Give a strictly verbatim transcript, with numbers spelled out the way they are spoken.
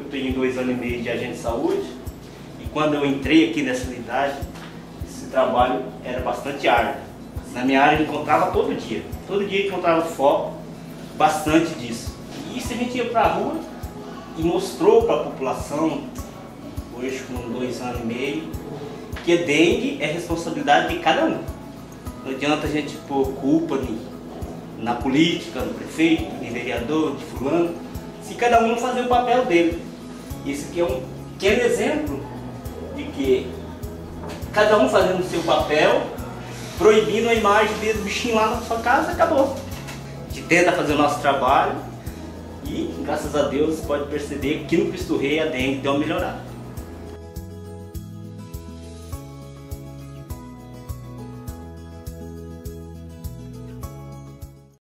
tenho dois anos e meio de agente de saúde e quando eu entrei aqui nessa unidade, esse trabalho era bastante árduo. Na minha área eu encontrava todo dia, todo dia encontrava foco, bastante disso. E isso a gente ia para a rua e mostrou para a população, hoje com dois anos e meio, que a dengue é responsabilidade de cada um. Não adianta a gente pôr culpa na política, no prefeito, no vereador, de fulano, se cada um não fazer o papel dele. Isso aqui é um pequeno exemplo de que cada um fazendo o seu papel, proibindo a imagem desse bichinho lá na sua casa, acabou. A gente tenta fazer o nosso trabalho e, graças a Deus, pode perceber que no Cristo Rei a dengue deu uma melhorada.